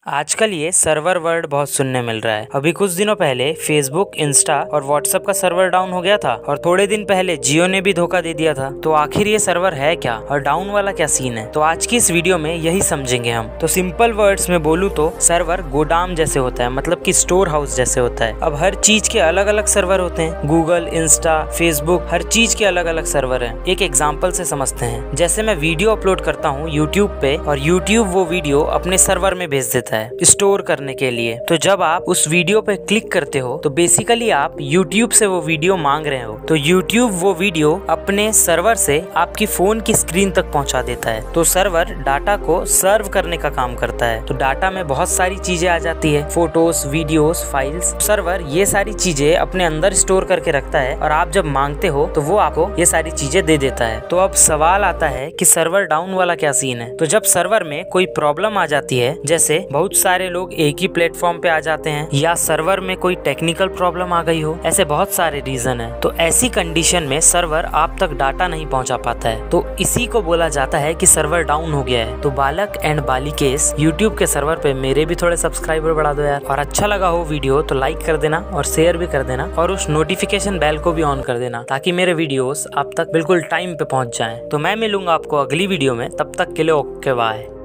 आजकल ये server word बहुत सुनने मिल रहा है। अभी कुछ दिनों पहले फेसबुक, इंस्टा और व्हाट्सएप का सर्वर डाउन हो गया था और थोड़े दिन पहले जियो ने भी धोखा दे दिया था। तो आखिर ये सर्वर है क्या और डाउन वाला क्या सीन है, तो आज की इस वीडियो में यही समझेंगे हम। तो सिंपल वर्ड्स में बोलूँ तो सर्वर गोदाम जैसे होता है, मतलब कि स्टोर हाउस जैसे होता है। अब हर चीज के अलग अलग सर्वर होते हैं। गूगल, इंस्टा, फेसबुक, हर चीज के अलग अलग सर्वर है। एक एग्जाम्पल से समझते हैं। जैसे मैं वीडियो अपलोड करता हूँ यूट्यूब पे और यूट्यूब वो वीडियो अपने सर्वर में भेज देता है स्टोर करने के लिए। तो जब आप उस वीडियो पे क्लिक करते हो तो बेसिकली आप YouTube से वो वीडियो मांग रहे हो, तो YouTube वो वीडियो अपने सर्वर से आपकी फोन की स्क्रीन तक पहुंचा देता है। तो सर्वर डाटा को सर्व करने का काम करता है। तो डाटा में बहुत सारी चीजें आ जाती है, फोटोज, वीडियोस, फाइल्स। सर्वर ये सारी चीजें अपने अंदर स्टोर करके रखता है और आप जब मांगते हो तो वो आपको ये सारी चीजें दे देता है। तो अब सवाल आता है कि सर्वर डाउन वाला क्या सीन है। तो जब सर्वर में कोई प्रॉब्लम आ जाती है, जैसे बहुत सारे लोग एक ही प्लेटफॉर्म पे आ जाते हैं या सर्वर में कोई टेक्निकल प्रॉब्लम आ गई हो, ऐसे बहुत सारे रीजन है। तो ऐसी कंडीशन में सर्वर आप तक डाटा नहीं पहुंचा पाता है। तो इसी को बोला जाता है कि सर्वर डाउन हो गया है। तो बालक एंड बालिकेस यूट्यूब के सर्वर पे मेरे भी थोड़े सब्सक्राइबर बढ़ा दो यार। और अच्छा लगा हो वीडियो तो लाइक कर देना और शेयर भी कर देना और उस नोटिफिकेशन बेल को भी ऑन कर देना, ताकि मेरे वीडियोस आप तक बिल्कुल टाइम पे पहुंच जाएं। तो मैं मिलूंगा आपको अगली वीडियो में, तब तक के लिए ओके बाय।